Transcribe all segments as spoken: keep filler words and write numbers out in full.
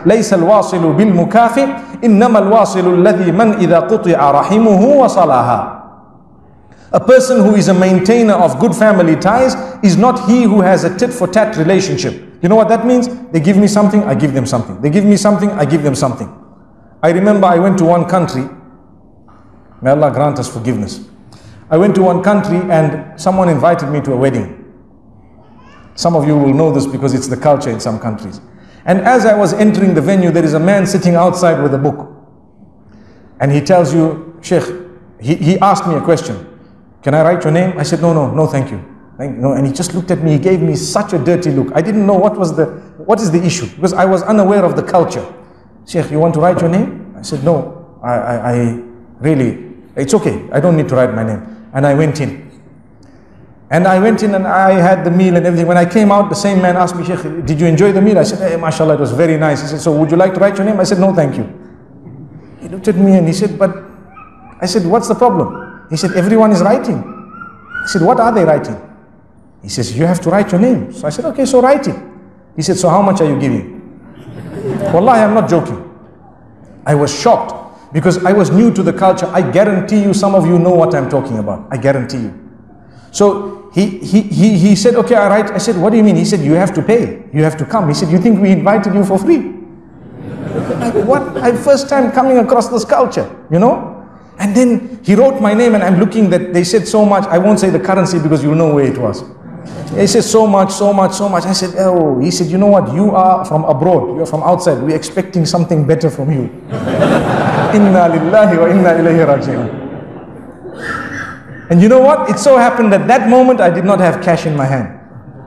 ليس الواصل بالمكافئ إنما الواصل الذي من إذا قطع رحمه وصلها. A person who is a maintainer of good family ties is not he who has a tit-for-tat relationship. You know what that means? They give me something, I give them something. They give me something, I give them something. I remember I went to one country. May Allah grant us forgiveness. I went to one country and someone invited me to a wedding. Some of you will know this because it's the culture in some countries. And as I was entering the venue, there is a man sitting outside with a book. And he tells you, Sheikh, he, he asked me a question. Can I write your name? I said, no, no, no, thank you. Thank you. No. And he just looked at me, he gave me such a dirty look. I didn't know what was the, what is the issue, because I was unaware of the culture. Sheikh, you want to write your name? I said, no, I, I, I really, it's okay, I don't need to write my name. And I went in. And I went in and I had the meal and everything. When I came out, the same man asked me, Sheikh, did you enjoy the meal? I said, hey, mashallah, it was very nice. He said, so would you like to write your name? I said, no, thank you. He looked at me and he said, but, I said, what's the problem? He said, everyone is writing. I said, what are they writing? He says, you have to write your name. So I said, okay, so write it. He said, so how much are you giving? Wallahi, I'm not joking. I was shocked because I was new to the culture. I guarantee you, some of you know what I'm talking about. I guarantee you. So he, he, he, he said, okay, I write. I said, what do you mean? He said, you have to pay. You have to come. He said, you think we invited you for free? Like, what? I'm first time coming across this culture, you know? And then he wrote my name and I'm looking that they said so much. I won't say the currency because you know where it was. He said so much, so much, so much. I said, oh, he said, you know what? You are from abroad. You are from outside. We're expecting something better from you. Inna lillahi wa inna ilayhi raji'un. And you know what? It so happened that that moment I did not have cash in my hand.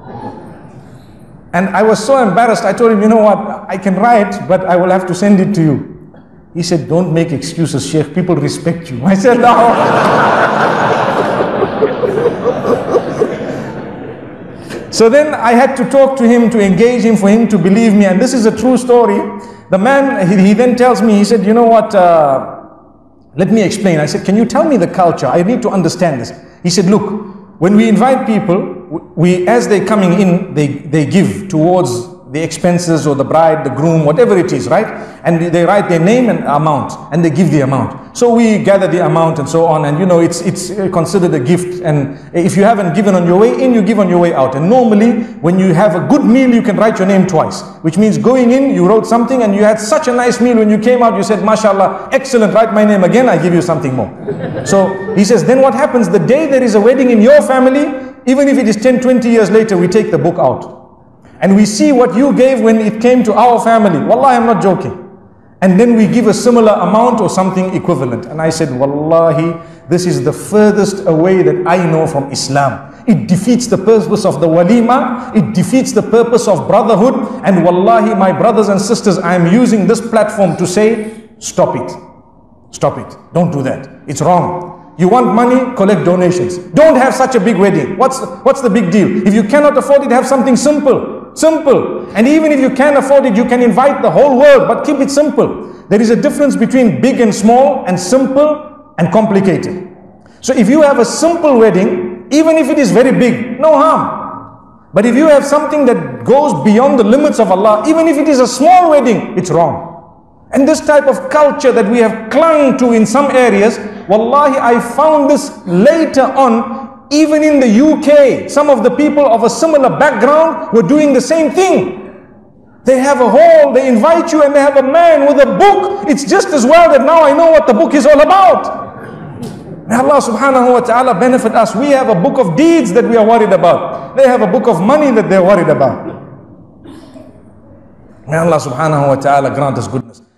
And I was so embarrassed. I told him, you know what? I can write, but I will have to send it to you. He said, don't make excuses, Sheikh. People respect you. I said, no. So then I had to talk to him, to engage him, for him to believe me. And this is a true story. The man, he, he then tells me, he said, you know what, uh, let me explain. I said, can you tell me the culture? I need to understand this. He said, look, when we invite people, we, as they're coming in, they, they give towards the expenses or the bride, the groom, whatever it is, right? And they write their name and amount and they give the amount. So we gather the amount and so on, and you know, it's it's considered a gift. And if you haven't given on your way in, you give on your way out. And normally when you have a good meal, you can write your name twice, which means going in, you wrote something and you had such a nice meal. When you came out, you said, mashallah, excellent, write my name again, I give you something more. So he says, then what happens the day there is a wedding in your family, even if it is ten, twenty years later, we take the book out. And we see what you gave when it came to our family. Wallahi, I'm not joking. And then we give a similar amount or something equivalent. And I said, Wallahi, this is the furthest away that I know from Islam. It defeats the purpose of the walima. It defeats the purpose of brotherhood. And Wallahi, my brothers and sisters, I am using this platform to say, stop it. Stop it. Don't do that. It's wrong. You want money, collect donations. Don't have such a big wedding. What's, what's the big deal? If you cannot afford it, have something simple. Simple. And even if you can't afford it, you can invite the whole world, but keep it simple. There is a difference between big and small and simple and complicated. So if you have a simple wedding, even if it is very big, no harm. But if you have something that goes beyond the limits of Allah, even if it is a small wedding, it's wrong. And this type of culture that we have clung to in some areas, wallahi, I found this later on. Even in the U K, some of the people of a similar background were doing the same thing. They have a hall, they invite you and they have a man with a book. It's just as well that now I know what the book is all about. May Allah subhanahu wa ta'ala benefit us. We have a book of deeds that we are worried about. They have a book of money that they're worried about. May Allah subhanahu wa ta'ala grant us goodness.